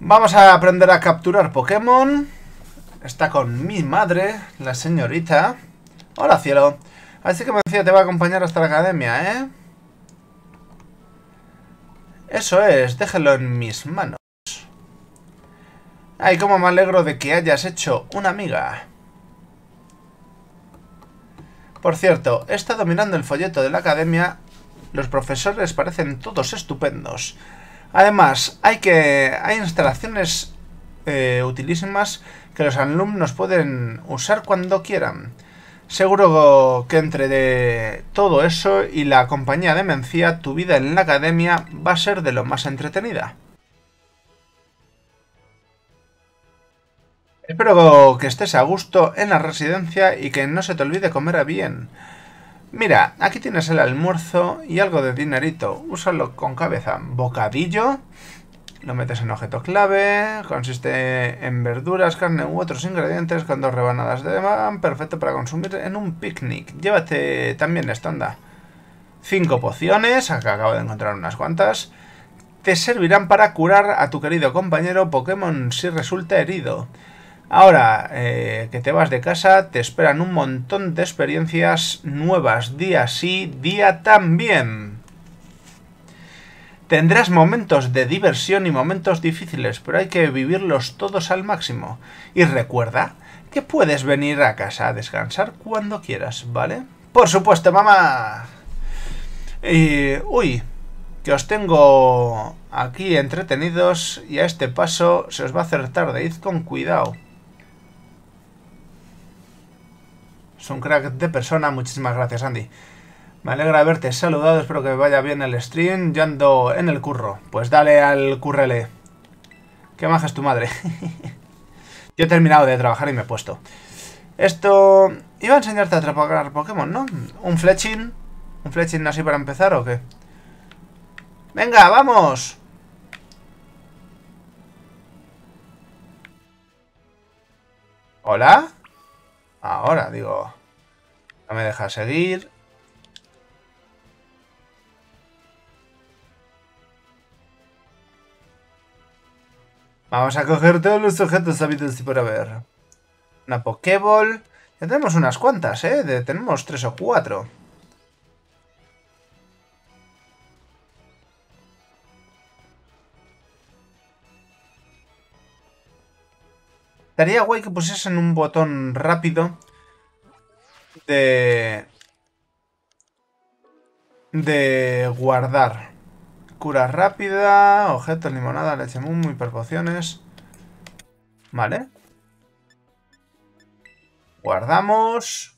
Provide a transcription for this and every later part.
Vamos a aprender a capturar Pokémon. Está con mi madre, la señorita. Hola, cielo. Así que me decía, te va a acompañar hasta la academia, ¿eh? Eso es, déjelo en mis manos. Ay, cómo me alegro de que hayas hecho una amiga. Por cierto, he estado mirando el folleto de la academia. Los profesores parecen todos estupendos. Además, hay instalaciones utilísimas que los alumnos pueden usar cuando quieran. Seguro que entre todo eso y la compañía de Mencía, tu vida en la academia va a ser de lo más entretenida. Espero que estés a gusto en la residencia y que no se te olvide comer bien. Mira, aquí tienes el almuerzo y algo de dinerito. Úsalo con cabeza. Bocadillo. Lo metes en objeto clave. Consiste en verduras, carne u otros ingredientes con 2 rebanadas de pan. Perfecto para consumir en un picnic. Llévate también esto, anda. 5 pociones. Acá acabo de encontrar unas cuantas. Te servirán para curar a tu querido compañero Pokémon si resulta herido. Ahora que te vas de casa, te esperan un montón de experiencias nuevas, día sí, día también. Tendrás momentos de diversión y momentos difíciles, pero hay que vivirlos todos al máximo. Y recuerda que puedes venir a casa a descansar cuando quieras, ¿vale? Por supuesto, mamá. Uy, que os tengo aquí entretenidos y a este paso se os va a hacer tarde. Id con cuidado. Es un crack de persona. Muchísimas gracias, Andy. Me alegra haberte saludado. Espero que vaya bien el stream. Yo ando en el curro. Pues dale al currele. Qué maja es tu madre. Yo he terminado de trabajar y me he puesto. Esto... Iba a enseñarte a atrapar Pokémon, ¿no? ¿Un fletching? ¿Un fletching así para empezar o qué? ¡Venga, vamos! ¿Hola? Ahora, digo... No me deja seguir. Vamos a coger todos los objetos habidos y por haber. Una Pokéball. Ya tenemos unas cuantas, ¿eh? Tenemos 3 o 4. Estaría guay que pusiesen un botón rápido de guardar. Cura rápida, objetos, limonada, leche mumu, hiperpociones. Vale. Guardamos.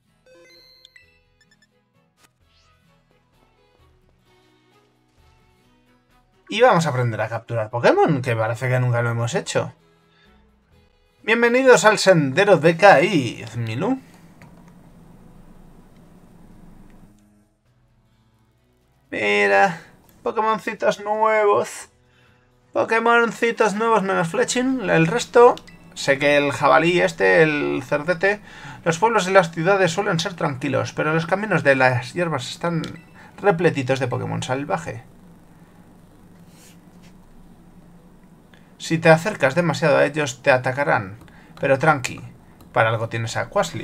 Y vamos a aprender a capturar Pokémon, que parece que nunca lo hemos hecho. Bienvenidos al sendero de Kaiz, Milu. Mira, Pokémoncitos nuevos. Pokémoncitos nuevos menos Fletching. El resto, sé que el jabalí este, el cerdete, los pueblos y las ciudades suelen ser tranquilos, pero los caminos de las hierbas están repletitos de Pokémon salvaje. Si te acercas demasiado a ellos, te atacarán. Pero tranqui, para algo tienes a Quasly.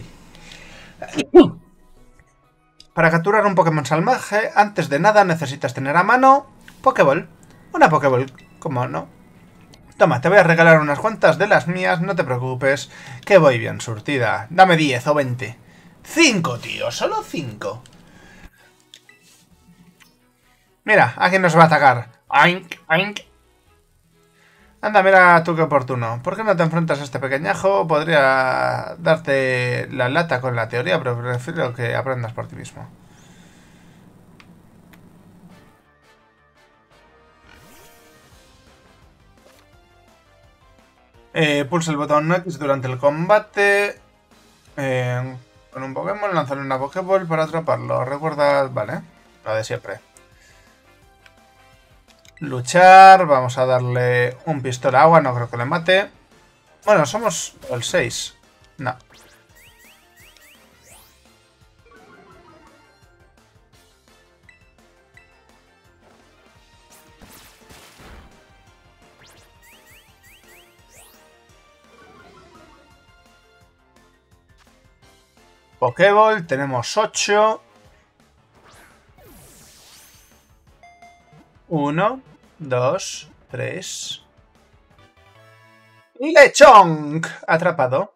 Para capturar un Pokémon salvaje, antes de nada necesitas tener a mano Pokéball. Una Pokéball, ¿cómo no? Toma, te voy a regalar unas cuantas de las mías, no te preocupes, que voy bien surtida. Dame 10 o 20. 5, tío, solo 5. Mira, ¿a quién nos va a atacar? Oink, oink. Anda, mira tú qué oportuno. ¿Por qué no te enfrentas a este pequeñajo? Podría darte la lata con la teoría, pero prefiero que aprendas por ti mismo. Pulsa el botón X durante el combate. Con un Pokémon, lanzarle una Pokéball para atraparlo. Recuerda, vale, lo de siempre. Luchar, vamos a darle un pistola agua, no creo que le mate. Bueno, somos el 6. No. Pokéball, tenemos 8. 1, 2, 3. ¡Lechonk! Atrapado.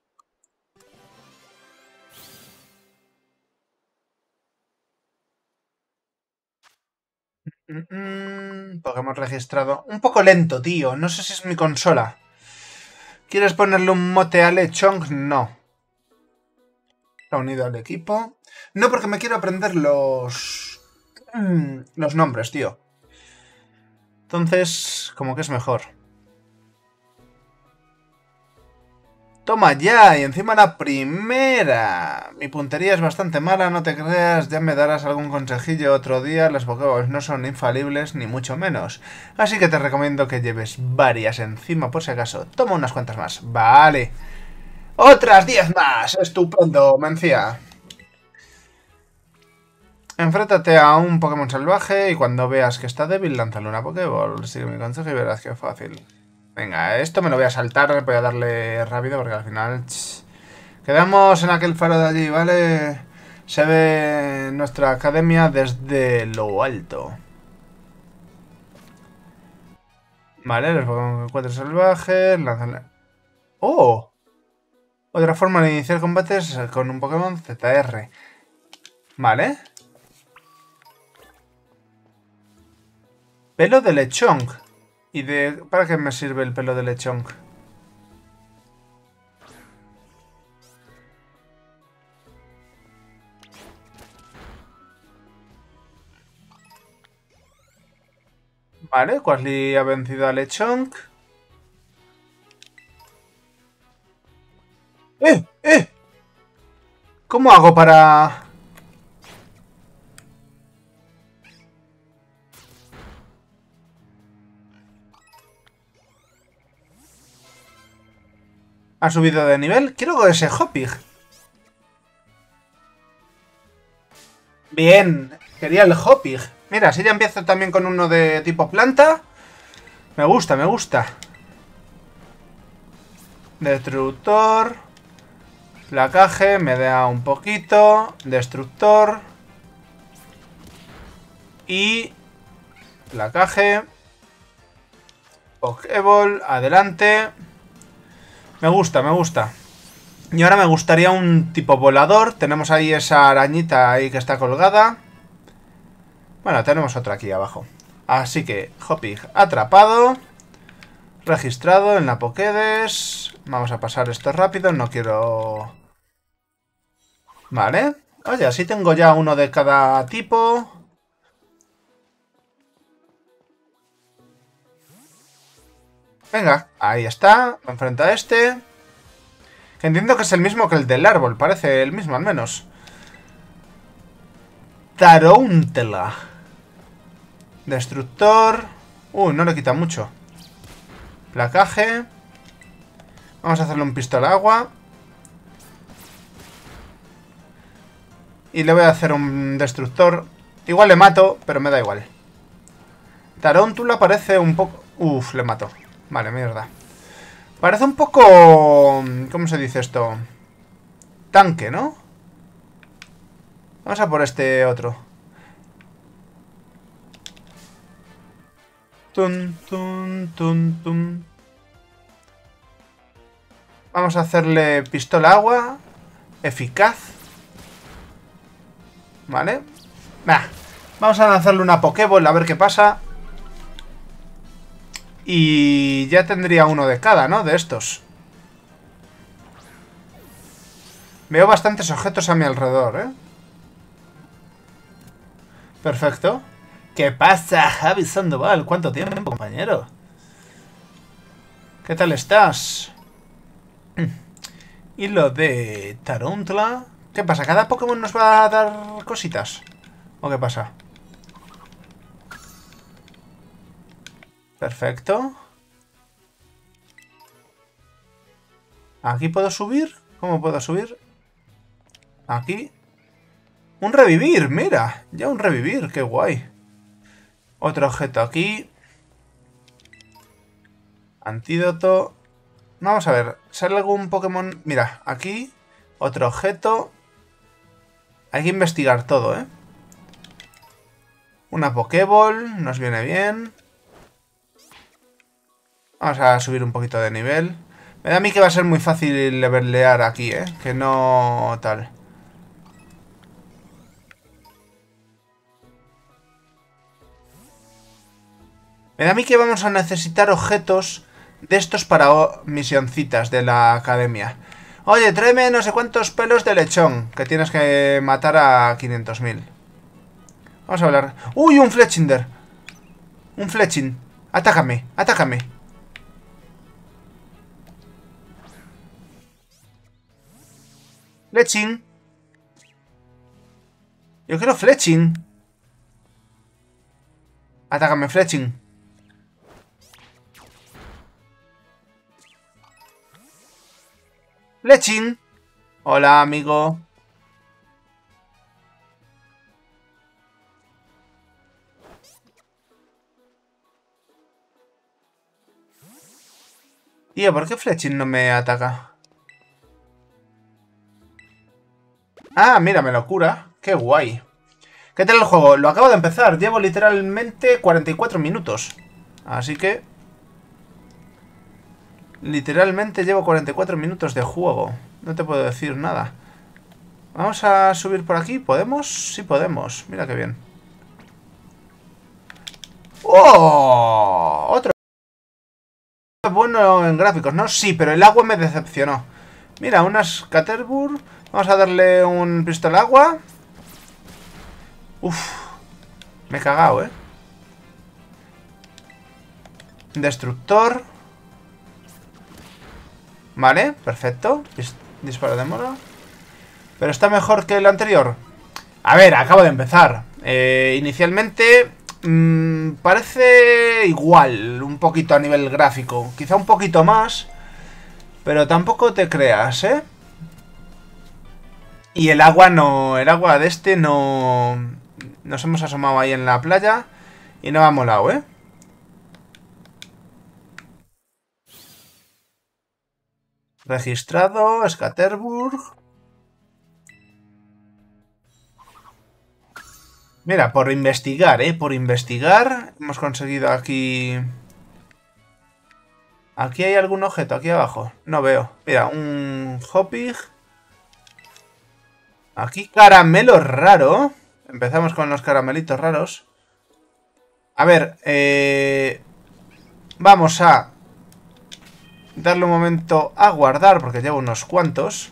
Pokémon registrado. Un poco lento, tío. No sé si es mi consola. ¿Quieres ponerle un mote a Lechonk? No. Está unido al equipo. No, porque me quiero aprender los nombres, tío. Entonces, como que es mejor. Toma ya, y encima la primera. Mi puntería es bastante mala, no te creas, ya me darás algún consejillo otro día. Las Pokéballs no son infalibles, ni mucho menos. Así que te recomiendo que lleves varias encima por si acaso. Toma unas cuantas más. Vale. ¡Otras 10 más! ¡Estupendo, Mencía! Enfréntate a un Pokémon salvaje y cuando veas que está débil, lánzale una Pokéball. Sigue mi consejo y verás que fácil. Venga, esto me lo voy a saltar, voy a darle rápido porque al final... Quedamos en aquel faro de allí, ¿vale? Se ve nuestra academia desde lo alto. Vale, los Pokémon 4 salvajes, lánzale... ¡Oh! Otra forma de iniciar combates con un Pokémon ZR. Vale. Pelo de Lechonk. ¿Y de para qué me sirve el pelo de Lechonk? Vale, Quasly ha vencido a Lechonk. ¡Eh! ¿Cómo hago para...? ¿Ha subido de nivel? Quiero ese Hoppig. Bien, quería el Hoppig. Mira, si ya empiezo también con uno de tipo planta. Me gusta, me gusta. Destructor. Placaje, me da un poquito. Destructor. Y... Placaje. Pokéball, adelante. Me gusta, me gusta. Y ahora me gustaría un tipo volador. Tenemos ahí esa arañita ahí que está colgada. Bueno, tenemos otra aquí abajo. Así que, Hoppig atrapado. Registrado en la Pokédex. Vamos a pasar esto rápido, no quiero... Vale. Oye, así tengo ya uno de cada tipo. Venga, ahí está. Me enfrenta a este. Que entiendo que es el mismo que el del árbol. Parece el mismo, al menos. Tarountla. Destructor. No le quita mucho. Placaje. Vamos a hacerle un pistola agua. Y le voy a hacer un destructor. Igual le mato, pero me da igual. Tarountla parece un poco... Uf, le mato. Vale, mierda. Parece un poco... ¿Cómo se dice esto? Tanque, ¿no? Vamos a por este otro. Tun, tun, tun, tun. Vamos a hacerle pistola agua. Eficaz. Vale. Nah. Vamos a lanzarle una Pokéball a ver qué pasa. Y ya tendría uno de cada, ¿no? De estos. Veo bastantes objetos a mi alrededor, ¿eh? Perfecto. ¿Qué pasa, Javi Sandoval? ¿Cuánto tiempo, compañero? ¿Qué tal estás? Y lo de Tarountla... ¿Qué pasa? ¿Cada Pokémon nos va a dar cositas? ¿O qué pasa? Perfecto. ¿Aquí puedo subir? ¿Cómo puedo subir? Aquí. ¡Un revivir! ¡Mira! Ya un revivir. ¡Qué guay! Otro objeto aquí. Antídoto. Vamos a ver. ¿Sale algún Pokémon? Mira, aquí. Otro objeto. Hay que investigar todo, ¿eh? Una Pokéball, nos viene bien. Vamos a subir un poquito de nivel. Me da a mí que va a ser muy fácil levelear aquí, ¿eh? Que no tal. Me da a mí que vamos a necesitar objetos de estos para misioncitas de la academia. Oye, tráeme no sé cuántos pelos de lechón, que tienes que matar a 500.000. Vamos a hablar. ¡Uy, un Fletchinder! Un Fletching. Atácame, atácame. Fletching. Yo quiero Fletching. Atácame, Fletching. Fletching. Hola, amigo. Tío, ¿por qué Fletching no me ataca? Ah, mira, me lo cura. Qué guay. ¿Qué tal el juego? Lo acabo de empezar. Llevo literalmente 44 minutos. Así que... Literalmente llevo 44 minutos de juego. No te puedo decir nada. Vamos a subir por aquí. ¿Podemos? Sí podemos. Mira qué bien. ¡Oh! Otro. Bueno en gráficos, ¿no? Sí, pero el agua me decepcionó. Mira, unas Caterburg. Vamos a darle un pistol agua. Uf. Me he cagado, ¿eh? Destructor. Vale, perfecto. Disparo de mora. Pero está mejor que el anterior. A ver, acabo de empezar. Inicialmente parece igual, un poquito a nivel gráfico. Quizá un poquito más, pero tampoco te creas, ¿eh? Y el agua no... El agua de este no... Nos hemos asomado ahí en la playa y no me ha molado, ¿eh? Registrado, Scatterburg. Mira, por investigar, ¿eh? Por investigar hemos conseguido aquí... ¿Aquí hay algún objeto? Aquí abajo. No veo. Mira, un Hoppig. Aquí caramelo raro. Empezamos con los caramelitos raros. A ver, vamos a darle un momento a guardar porque llevo unos cuantos.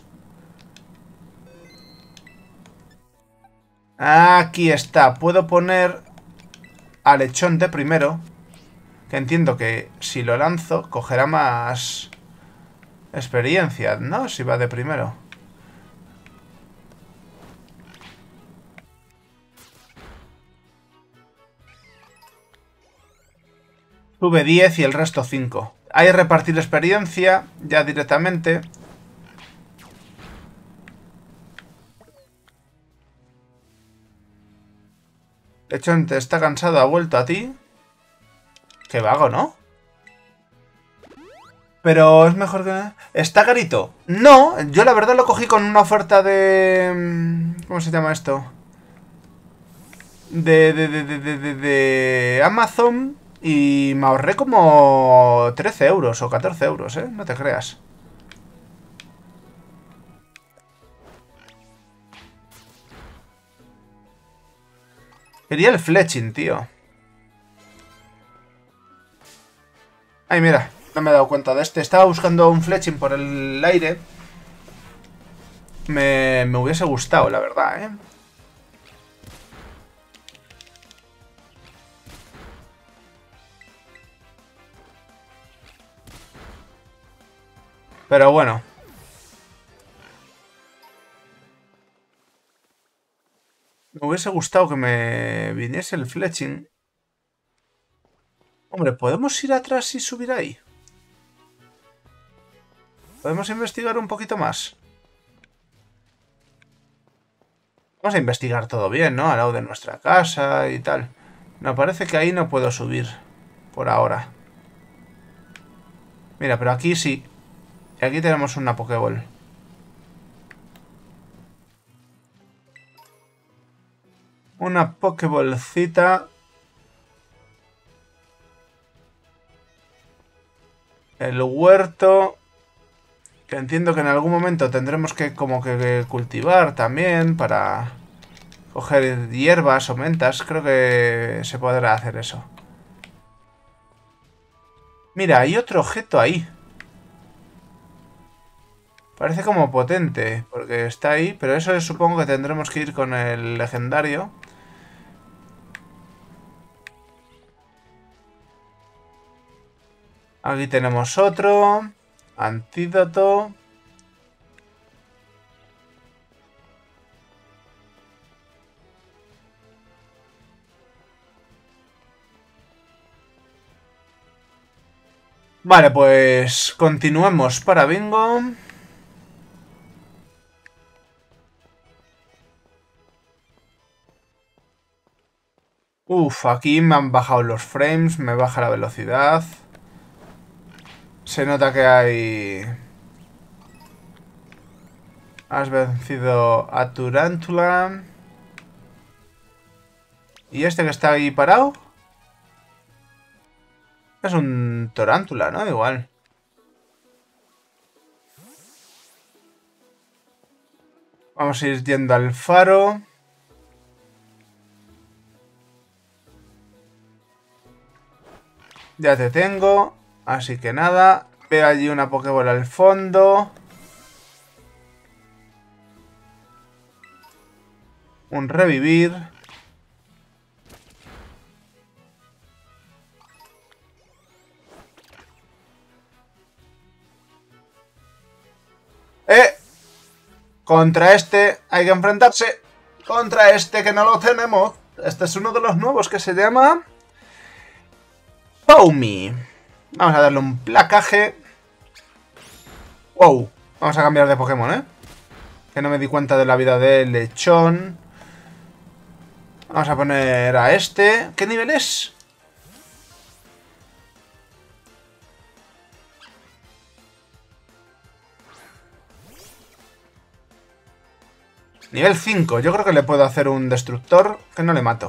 Aquí está. Puedo poner a lechón de primero. Que entiendo que si lo lanzo cogerá más experiencia, ¿no? Si va de primero. Sube 10 y el resto 5. Hay que repartir experiencia ya directamente. Lechón, te está cansado, ha vuelto a ti. Qué vago, ¿no? Pero es mejor que... ¿Está carito? No, yo la verdad lo cogí con una oferta de... ¿Cómo se llama esto? De Amazon y me ahorré como 13 euros o 14 euros, ¿eh? No te creas. Quería el fletching, tío. Ay, mira, no me he dado cuenta de este. Estaba buscando un fletching por el aire. Me hubiese gustado, la verdad, ¿eh? Pero bueno. Me hubiese gustado que me viniese el fletching. Hombre, ¿podemos ir atrás y subir ahí? ¿Podemos investigar un poquito más? Vamos a investigar todo bien, ¿no? Al lado de nuestra casa y tal. Me parece que ahí no puedo subir. Por ahora. Mira, pero aquí sí. Y aquí tenemos una Pokéball. Una Pokéballcita. El huerto. Que entiendo que en algún momento tendremos que como que cultivar también para coger hierbas o mentas. Creo que se podrá hacer eso. Mira, hay otro objeto ahí. Parece como potente, porque está ahí, pero eso supongo que tendremos que ir con el legendario. Aquí tenemos otro. Antídoto. Vale, pues continuemos para bingo. Uf, aquí me han bajado los frames, me baja la velocidad. Se nota que hay... Has vencido a Turántula. ¿Y este que está ahí parado? Es un Tarántula, ¿no? Igual. Vamos a ir yendo al faro. Ya te tengo. Así que nada. Veo allí una Pokébola al fondo. Un revivir. Contra este hay que enfrentarse. Contra este que no lo tenemos. Este es uno de los nuevos que se llama... Pawmi. Vamos a darle un placaje. Wow. Vamos a cambiar de Pokémon, ¿eh? Que no me di cuenta de la vida del lechón. Vamos a poner a este. ¿Qué nivel es? Nivel 5. Yo creo que le puedo hacer un destructor que no le mato.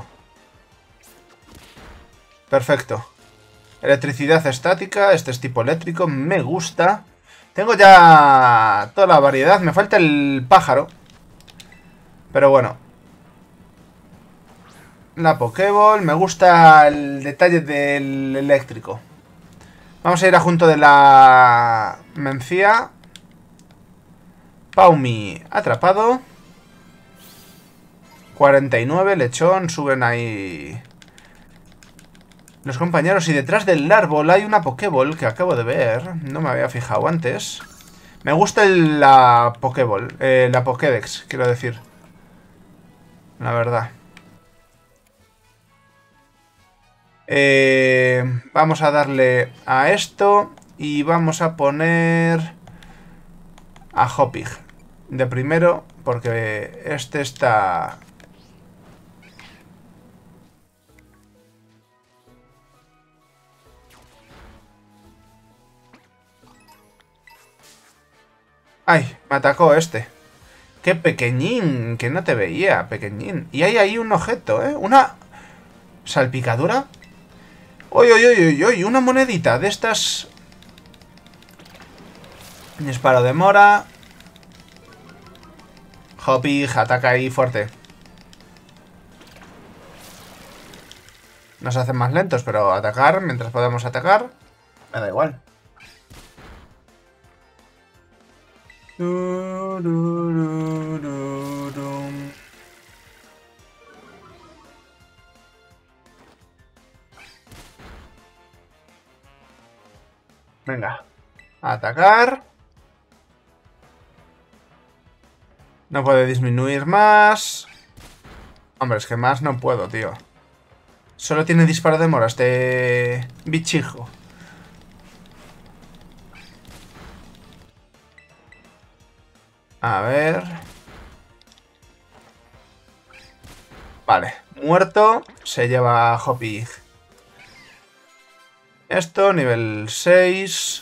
Perfecto. Electricidad estática. Este es tipo eléctrico. Me gusta. Tengo ya toda la variedad. Me falta el pájaro. Pero bueno. La Pokéball. Me gusta el detalle del eléctrico. Vamos a ir a junto de la Mencía. Pawmi atrapado. 49, lechón, suben ahí los compañeros. Y detrás del árbol hay una Pokéball que acabo de ver. No me había fijado antes. Me gusta la Pokéball, la Pokédex, quiero decir. La verdad. Vamos a darle a esto. Y vamos a poner a Hoppig de primero, porque este está... ¡Ay! Me atacó este. ¡Qué pequeñín! Que no te veía, pequeñín. Y hay ahí un objeto, ¿eh? Una salpicadura. ¡Uy, uy, uy, uy, uy! Una monedita de estas. Disparo de mora. Hoppig, ataca ahí fuerte. Nos hacen más lentos, pero atacar mientras podamos atacar. Me da igual. Venga. Atacar. No puede disminuir más. Hombre, es que más no puedo, tío. Solo tiene disparo de mora este bichijo. A ver. Vale. Muerto. Se lleva a Hoppig. Esto, nivel 6.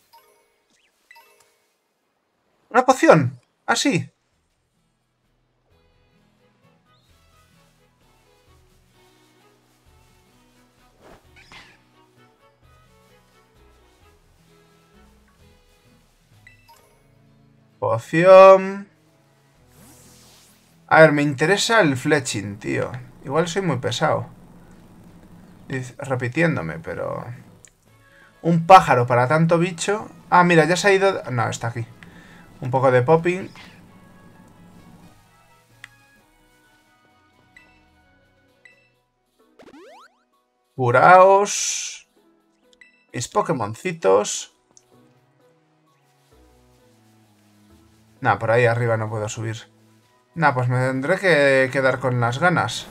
Una poción. Así. Poción. A ver, me interesa el fletching, tío. Igual soy muy pesado. Repitiéndome, pero... Un pájaro para tanto bicho. Ah, mira, ya se ha ido... No, está aquí. Un poco de popping. Curaos. Mis Pokémoncitos. Nah, por ahí arriba no puedo subir. Nah, pues me tendré que quedar con las ganas.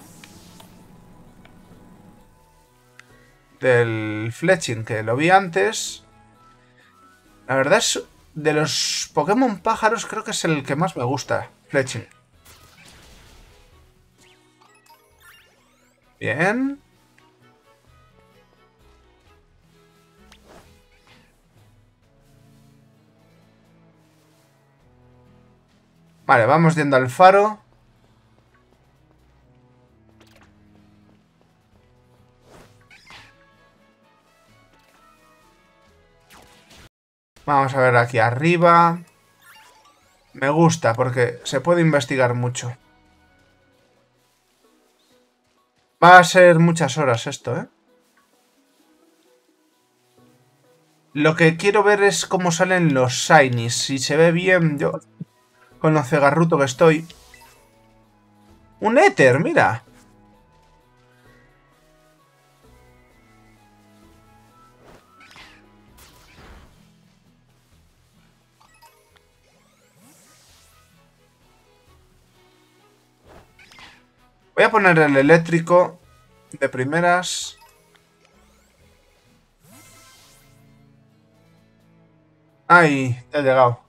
Del fletching, que lo vi antes. La verdad es... De los Pokémon pájaros creo que es el que más me gusta. Fletching. Bien. Vale, vamos yendo al faro. Vamos a ver aquí arriba. Me gusta porque se puede investigar mucho. Va a ser muchas horas esto, ¿eh? Lo que quiero ver es cómo salen los shinies. Si se ve bien, yo con lo cegarruto que estoy. ¡Un éter, mira! Voy a poner el eléctrico de primeras. ¡Ay! Ya he llegado.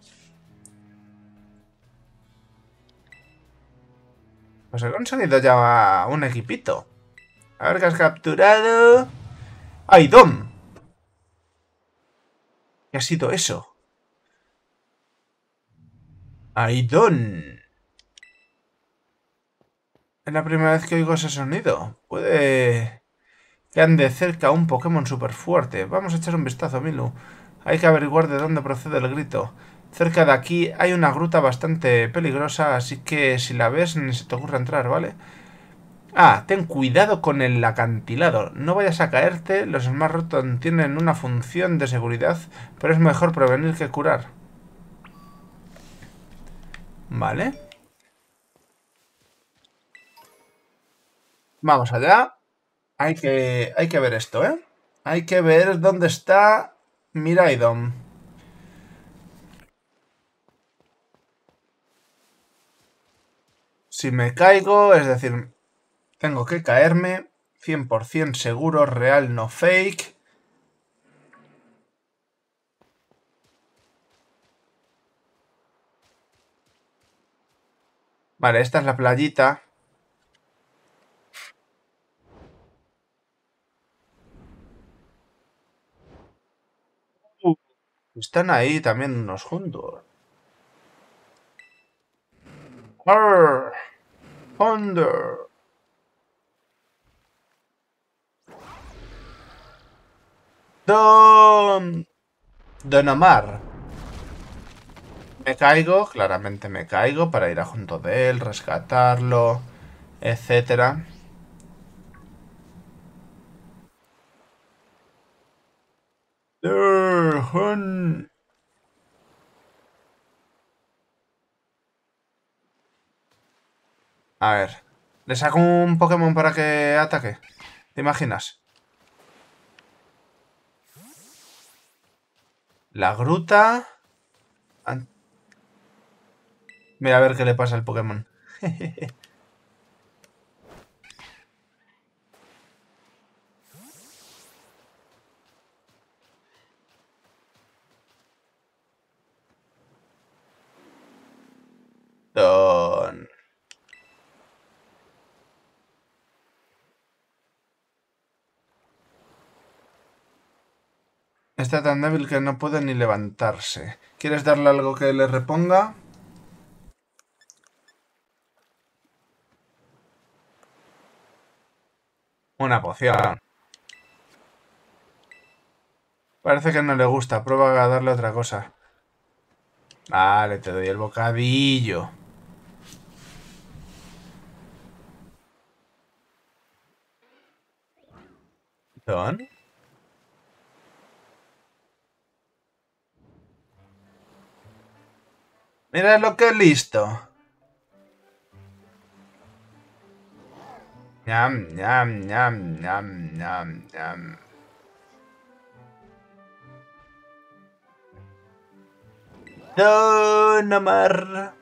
Pues he conseguido ya un equipito. A ver qué has capturado. ¡Ay, Dom! ¿Qué ha sido eso? ¡Aidon! Es la primera vez que oigo ese sonido. Puede que ande cerca un Pokémon súper fuerte. Vamos a echar un vistazo, Milu. Hay que averiguar de dónde procede el grito. Cerca de aquí hay una gruta bastante peligrosa, así que si la ves ni se te ocurra entrar, ¿vale? Ah, ten cuidado con el acantilado. No vayas a caerte. Los Smartron tienen una función de seguridad, pero es mejor prevenir que curar. Vale. Vamos allá. Hay que ver esto, ¿eh? Hay que ver dónde está Miraidon. Si me caigo, es decir, tengo que caerme. 100% seguro, real, no fake. Vale, esta es la playita. Uh, Están ahí también unos juntos. Arr, Thunder. Don Omar. Me caigo, claramente me caigo para ir a junto de él, rescatarlo, etcétera. A ver, ¿le saco un Pokémon para que ataque? ¿Te imaginas? La gruta. Mira a ver qué le pasa al Pokémon. Don. Está tan débil que no puede ni levantarse. ¿Quieres darle algo que le reponga? Una poción. Parece que no le gusta. Prueba a darle otra cosa. Vale, te doy el bocadillo. ¿Don? Mira lo que he listo. Ñam, ñam, ñam, ñam, ñam, ñam. Don Omar.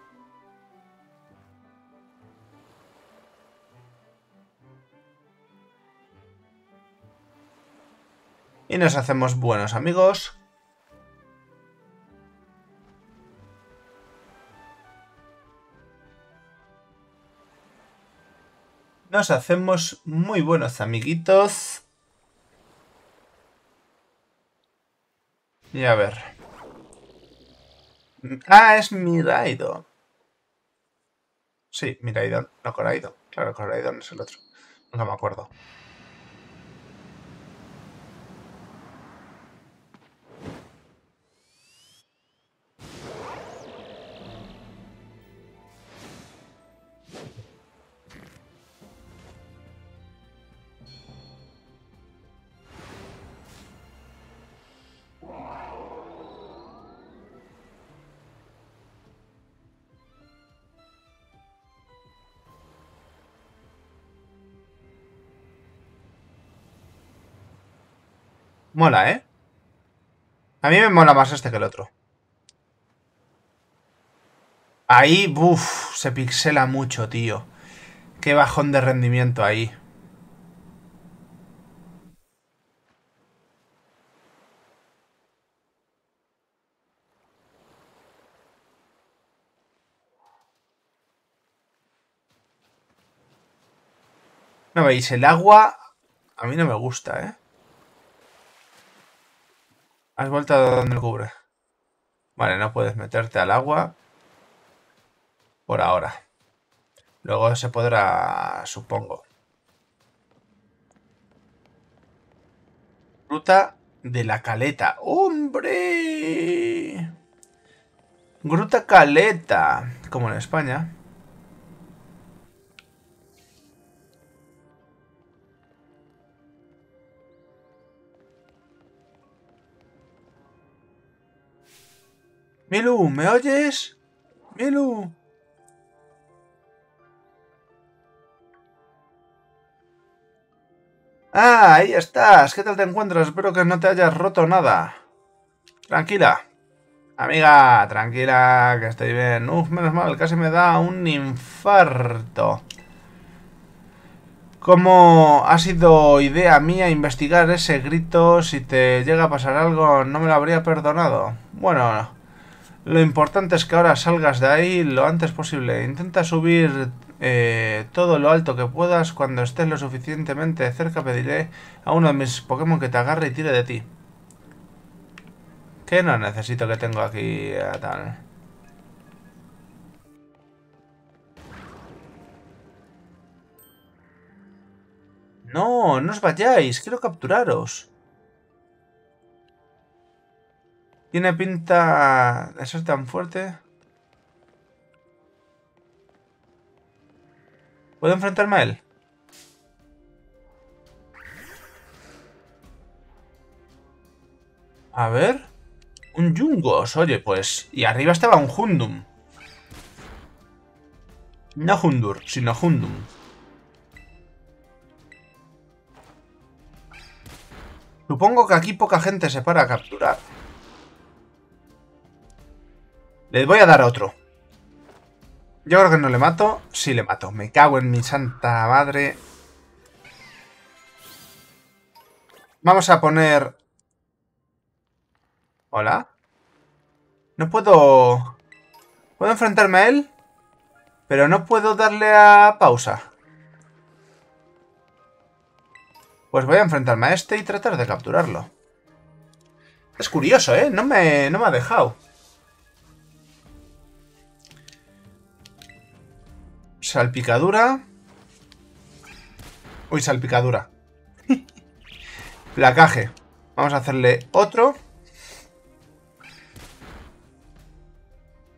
Y nos hacemos buenos amigos. Nos hacemos muy buenos amiguitos. Y a ver. Ah, es Miraidon. Sí, Miraidon, no Coraidon. Claro, Coraidon es el otro. Nunca me acuerdo. Mola, ¿eh? A mí me mola más este que el otro. Ahí, uff, se pixela mucho, tío. Qué bajón de rendimiento ahí. No veis, el agua a mí no me gusta, ¿eh? Has vuelto a donde el cubre. Vale, no puedes meterte al agua por ahora. Luego se podrá, supongo. Gruta de la Caleta. ¡Hombre! Gruta Caleta. Como en España. Milu, ¿me oyes? Milu. Ah, ahí estás. ¿Qué tal te encuentras? Espero que no te hayas roto nada. Tranquila. Amiga, tranquila, que estoy bien. Uf, menos mal, casi me da un infarto. ¿Cómo ha sido idea mía investigar ese grito? Si te llega a pasar algo, no me lo habría perdonado. Bueno, lo importante es que ahora salgas de ahí lo antes posible. Intenta subir todo lo alto que puedas. Cuando estés lo suficientemente cerca pediré a uno de mis Pokémon que te agarre y tire de ti. Que no necesito que tengo aquí tal. No, no os vayáis. Quiero capturaros. Tiene pinta de ser tan fuerte. ¿Puedo enfrentarme a él? A ver. Un Yungos. Oye, pues... Y arriba estaba un Hundum. No Hundur, sino Hundum. Supongo que aquí poca gente se para a capturar. Les voy a dar otro. Yo creo que no le mato. Sí le mato. Me cago en mi santa madre. Vamos a poner... ¿Hola? No puedo... ¿Puedo enfrentarme a él? Pero no puedo darle a pausa. Pues voy a enfrentarme a este y tratar de capturarlo. Es curioso, ¿eh? No me ha dejado. Salpicadura. Uy, salpicadura. Placaje. Vamos a hacerle otro.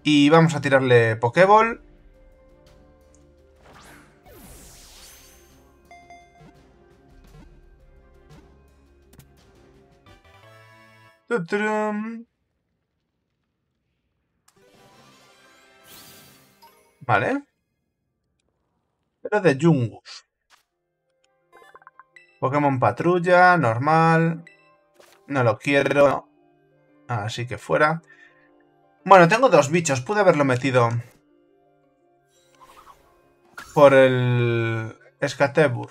Y vamos a tirarle Pokéball. ¡Tutrum! Vale. Pero de Yungus. Pokémon Patrulla, normal. No lo quiero. Así que fuera. Bueno, tengo dos bichos. Pude haberlo metido por el Scatebur.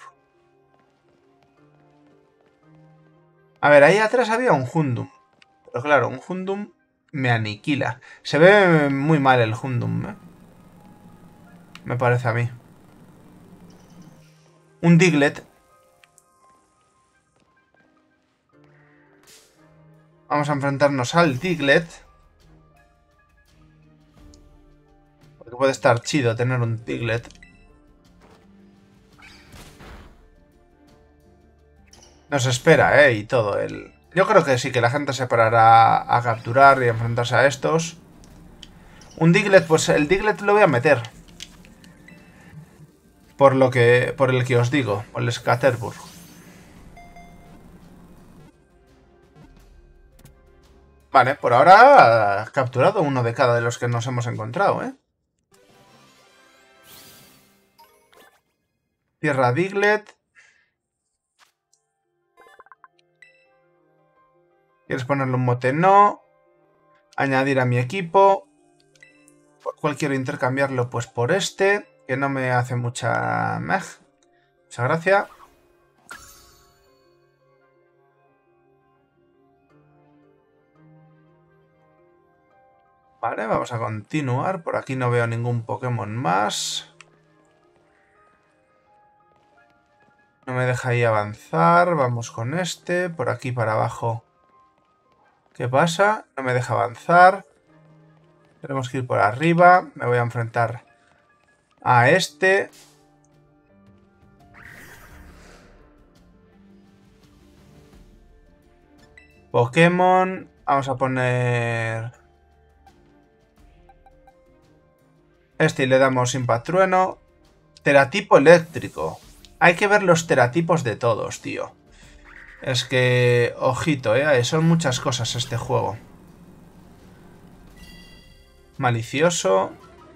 A ver, ahí atrás había un Hundum. Pero claro, un Hundum me aniquila. Se ve muy mal el Hundum, ¿eh? Me parece a mí. Un Diglett. Vamos a enfrentarnos al Diglett. Porque puede estar chido tener un Diglett. Nos espera, y todo. Yo creo que sí, que la gente se parará a capturar y a enfrentarse a estos. Un Diglett, pues el Diglett lo voy a meter. Por el que os digo, por el Scatterburg. Vale, por ahora capturado uno de cada de los que nos hemos encontrado, ¿eh? Tierra Diglett. ¿Quieres ponerle un mote? No. Añadir a mi equipo. ¿Por cuál quiero intercambiarlo? Pues por este, que no me hace mucha gracia. Vale, vamos a continuar. Por aquí no veo ningún Pokémon más. No me deja ahí avanzar. Vamos con este. Por aquí para abajo. ¿Qué pasa? No me deja avanzar. Tenemos que ir por arriba. Me voy a enfrentar a este. Pokémon. Vamos a poner este y le damos Impact Trueno. Teratipo eléctrico. Hay que ver los teratipos de todos, tío. Es que, ojito, son muchas cosas este juego. Malicioso.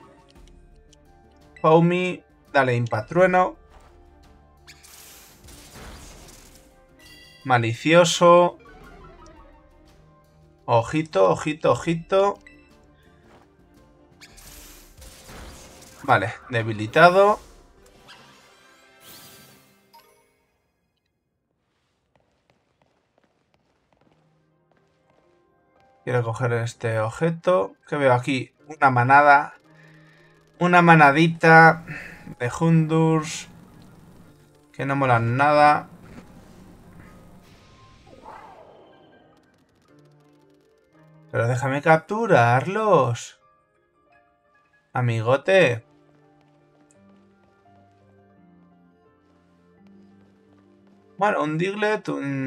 Foamy. Dale Impact Trueno. Malicioso. Ojito, ojito, ojito. Vale, debilitado. Quiero coger este objeto. ¿Qué veo aquí? Una manada. Una manadita de Hundurs. Que no molan nada. Pero déjame capturarlos. Amigote. Bueno, un Diglett,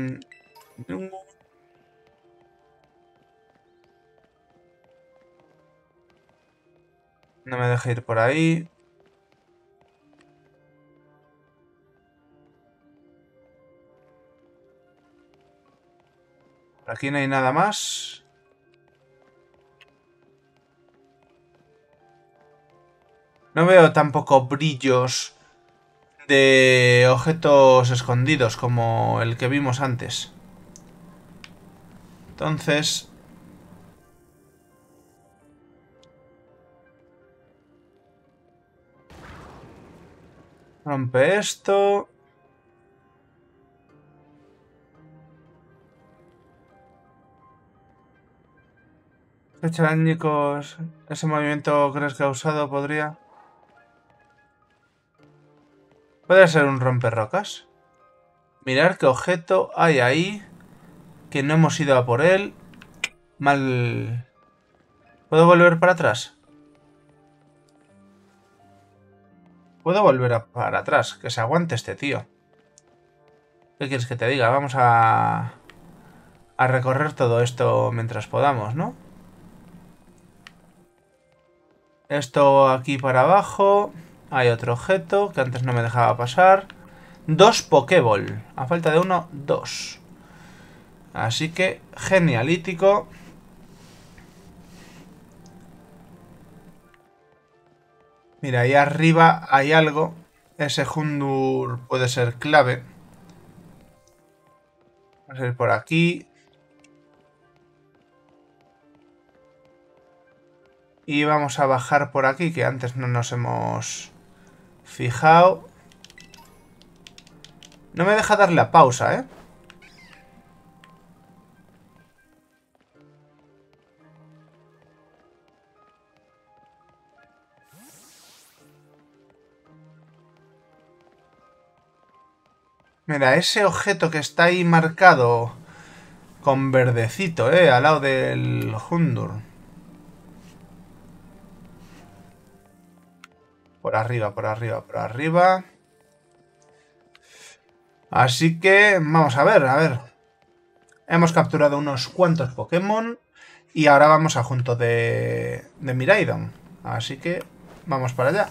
no me deja ir por ahí. Por aquí no hay nada más. No veo tampoco brillos de objetos escondidos como el que vimos antes. Entonces, rompe esto. ¿Qué charángnicos ese movimiento crees que ha usado? Podría ser un romperrocas. Mirar qué objeto hay ahí. Que no hemos ido a por él. Mal. ¿Puedo volver para atrás? Puedo volver para atrás. Que se aguante este tío. ¿Qué quieres que te diga? Vamos a recorrer todo esto mientras podamos, ¿no? Esto aquí para abajo. Hay otro objeto que antes no me dejaba pasar. 2 Pokéball. A falta de uno, 2. Así que, genialítico. Mira, ahí arriba hay algo. Ese Houndour puede ser clave. Vamos a ir por aquí. Y vamos a bajar por aquí, que antes no nos hemos fijado. No me deja darle a pausa, ¿eh? Mira, ese objeto que está ahí marcado con verdecito, al lado del Houndour. Por arriba, por arriba, por arriba. Así que vamos a ver, a ver. Hemos capturado unos cuantos Pokémon y ahora vamos a junto de Miraidon. Así que vamos para allá.